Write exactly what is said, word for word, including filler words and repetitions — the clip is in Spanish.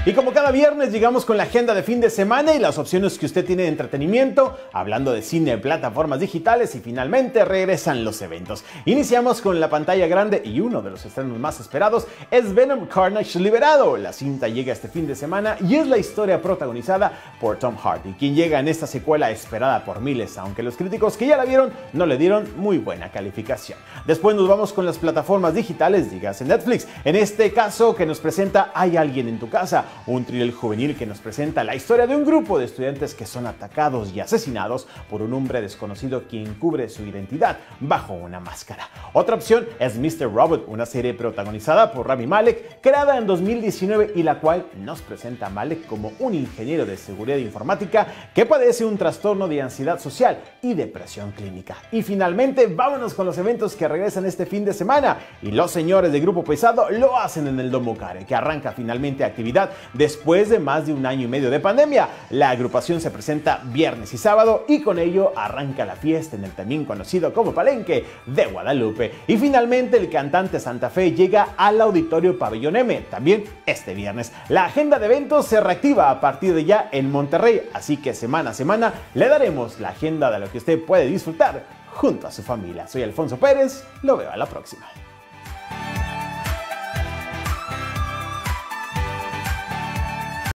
Y como cada viernes llegamos con la agenda de fin de semana y las opciones que usted tiene de entretenimiento, hablando de cine, plataformas digitales y finalmente regresan los eventos. Iniciamos con la pantalla grande y uno de los estrenos más esperados es Venom Carnage Liberado. La cinta llega este fin de semana y es la historia protagonizada por Tom Hardy, quien llega en esta secuela esperada por miles, aunque los críticos que ya la vieron no le dieron muy buena calificación. Después nos vamos con las plataformas digitales, dígase Netflix, en este caso que nos presenta Hay alguien en tu casa, un thriller juvenil que nos presenta la historia de un grupo de estudiantes que son atacados y asesinados por un hombre desconocido quien cubre su identidad bajo una máscara. Otra opción es míster Robot, una serie protagonizada por Rami Malek, creada en dos mil diecinueve y la cual nos presenta a Malek como un ingeniero de seguridad informática que padece un trastorno de ansiedad social y depresión clínica. Y finalmente, vámonos con los eventos que regresan este fin de semana. Y los señores de Grupo Pesado lo hacen en el Domo Care, que arranca finalmente actividad después de más de un año y medio de pandemia. La agrupación se presenta viernes y sábado y con ello arranca la fiesta en el también conocido como Palenque de Guadalupe. Y finalmente el cantante Santa Fe llega al Auditorio Pabellón M, también este viernes. La agenda de eventos se reactiva a partir de ya en Monterrey, así que semana a semana le daremos la agenda de lo que usted puede disfrutar junto a su familia. Soy Alfonso Pérez, lo veo a la próxima.